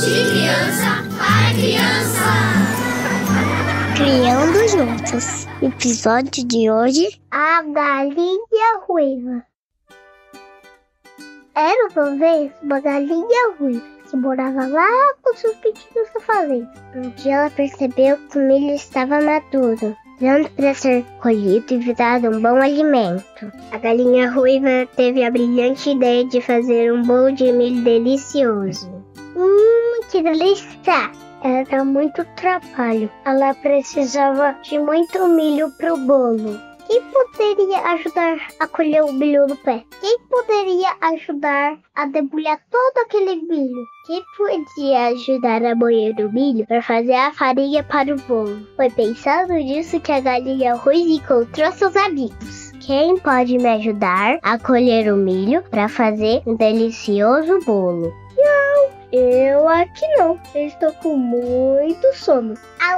De criança para criança. Criando juntos. Episódio de hoje: a galinha ruiva. Era uma vez uma galinha ruiva que morava lá com seus pintinhos na fazenda. Um dia ela percebeu que o milho estava maduro, pronto para ser colhido e virar um bom alimento. A galinha ruiva teve a brilhante ideia de fazer um bolo de milho delicioso. Que delícia! Era muito trabalho. Ela precisava de muito milho para o bolo. Quem poderia ajudar a colher o milho no pé? Quem poderia ajudar a debulhar todo aquele milho? Quem podia ajudar a moer o milho para fazer a farinha para o bolo? Foi pensando nisso que a galinha ruiva encontrou seus amigos. Quem pode me ajudar a colher o milho para fazer um delicioso bolo? Eu aqui não. Eu estou com muito sono.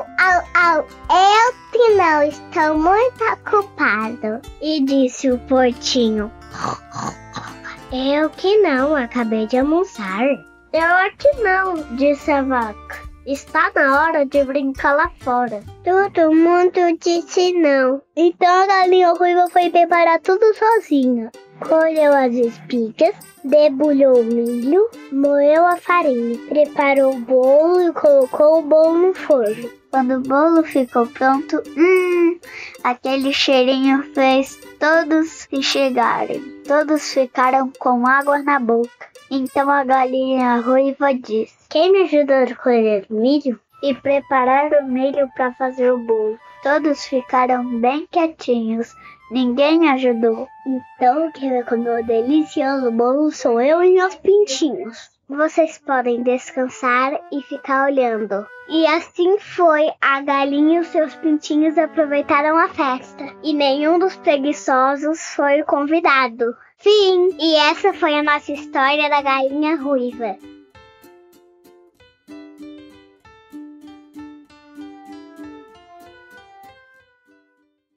Eu que não estou muito ocupado. E disse o portinho. Eu que não, acabei de almoçar. Eu aqui não, disse a vaca. Está na hora de brincar lá fora. Todo mundo disse não. Então a galinha ruiva foi preparar tudo sozinha. Colheu as espigas, debulhou o milho, moeu a farinha, preparou o bolo e colocou o bolo no forno. Quando o bolo ficou pronto, aquele cheirinho fez todos se chegarem. Todos ficaram com água na boca. Então a galinha ruiva disse: quem me ajuda a colher o milho e preparar o milho para fazer o bolo? Todos ficaram bem quietinhos. Ninguém ajudou. Então quem vai comer o delicioso bolo sou eu e meus pintinhos. Vocês podem descansar e ficar olhando. E assim foi. A galinha e os seus pintinhos aproveitaram a festa. E nenhum dos preguiçosos foi o convidado. Fim! E essa foi a nossa história da galinha ruiva.